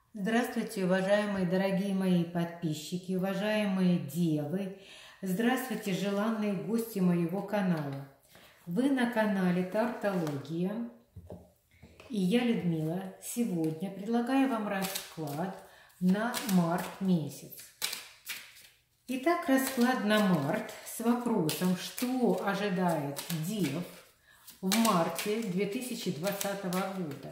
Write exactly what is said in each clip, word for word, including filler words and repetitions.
Здравствуйте, уважаемые, дорогие мои подписчики, уважаемые девы. Здравствуйте, желанные гости моего канала. Вы на канале Тартология. И я, Людмила, сегодня предлагаю вам расклад на март месяц. Итак, расклад на март с вопросом, что ожидает дев в марте две тысячи двадцатого года.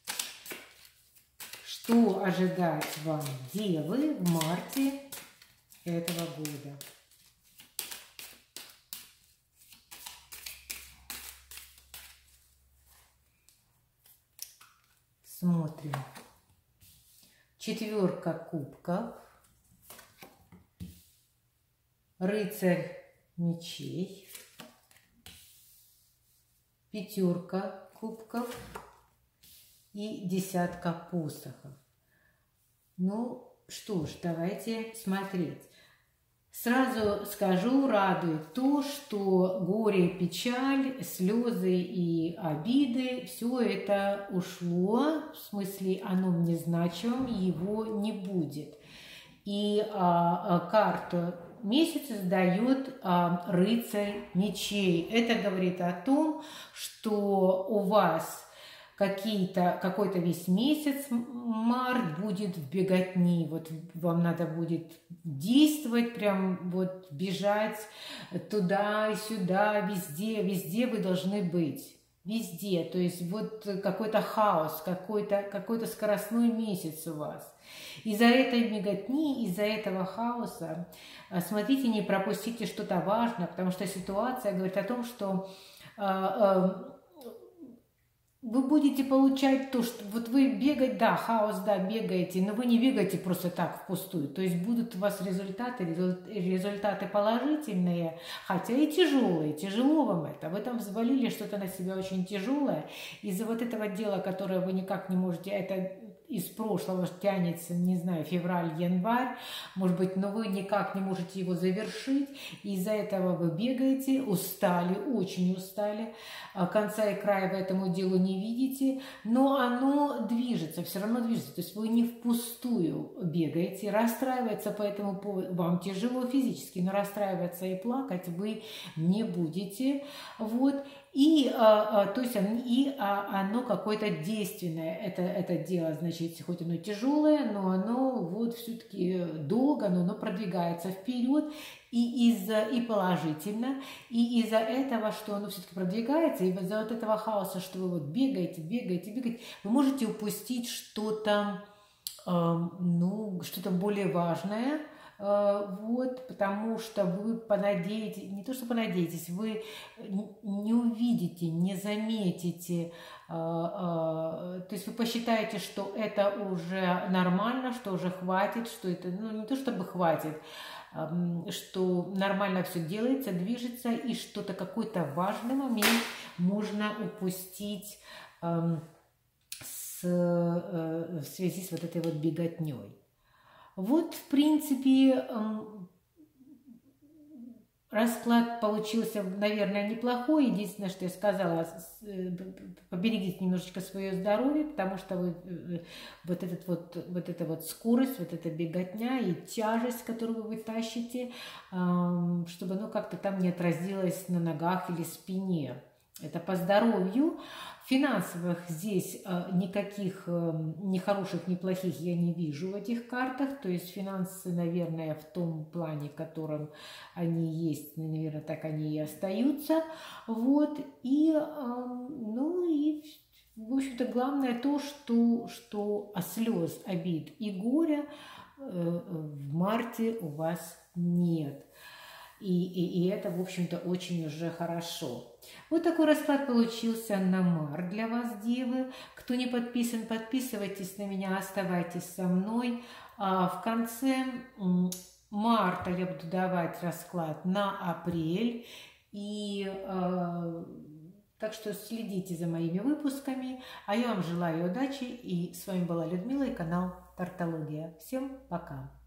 Что ожидать вам, девы, в марте этого года? Смотрим. Четверка кубков, рыцарь мечей, пятерка кубков и десятка посохов. Ну что ж, давайте смотреть. Сразу скажу, радует то, что горе, печаль, слезы и обиды, все это ушло, в смысле оно мне значимым, его не будет. И а, а, карту месяца сдает а, рыцарь мечей. Это говорит о том, что у вас какие-то, какой-то весь месяц, март, будет в беготни. Вот вам надо будет действовать, прям вот бежать туда и сюда, везде, везде вы должны быть. Везде. То есть вот какой-то хаос, какой-то какой-то скоростной месяц у вас. Из-за этой беготни, из-за этого хаоса, смотрите, не пропустите что-то важное, потому что ситуация говорит о том, что вы будете получать то, что вот вы бегать, да, хаос, да, бегаете, но вы не бегаете просто так впустую. То есть будут у вас результаты, результаты положительные, хотя и тяжелые, тяжело вам это. Вы там взвалили что-то на себя очень тяжелое. Из-за вот этого дела, которое вы никак не можете, это из прошлого тянется, не знаю, февраль, январь, может быть, но вы никак не можете его завершить. Из-за этого вы бегаете, устали, очень устали, конца и края в этому делу не видите, но оно движется, все равно движется. То есть вы не впустую бегаете, расстраиваться по этому поводу, вам тяжело физически, но расстраиваться и плакать вы не будете. Вот. И, а, а, то есть, и а, оно какое-то действенное, это, это дело, значит, хоть оно тяжелое, но оно вот все-таки долго, но оно продвигается вперед, и, из-за, и положительно, и из-за этого, что оно все-таки продвигается, и из-за вот этого хаоса, что вы вот бегаете, бегаете, бегаете, вы можете упустить что-то, э, ну, что-то более важное. Вот, потому что вы понадеетесь, не то что понадеетесь, вы не увидите, не заметите, то есть вы посчитаете, что это уже нормально, что уже хватит, что это, ну не то чтобы хватит, что нормально все делается, движется, и что-то, какой-то важный момент можно упустить с, в связи с вот этой вот беготней. Вот, в принципе, расклад получился, наверное, неплохой. Единственное, что я сказала, поберегите немножечко свое здоровье, потому что вы, вот, этот вот, вот эта вот скорость, вот эта беготня и тяжесть, которую вы тащите, чтобы оно как-то там не отразилось на ногах или спине. Это по здоровью. Финансовых здесь никаких ни хороших, ни плохих я не вижу в этих картах. То есть финансы, наверное, в том плане, в котором они есть, наверное, так они и остаются. Вот. И, ну и, в общем-то, главное то, что, что слез, обид и горя в марте у вас нет. И, и, и это, в общем-то, очень уже хорошо. Вот такой расклад получился на март для вас, девы. Кто не подписан, подписывайтесь на меня, оставайтесь со мной. А в конце марта я буду давать расклад на апрель. И э, так что следите за моими выпусками. А я вам желаю удачи. И с вами была Людмила и канал Тартология. Всем пока!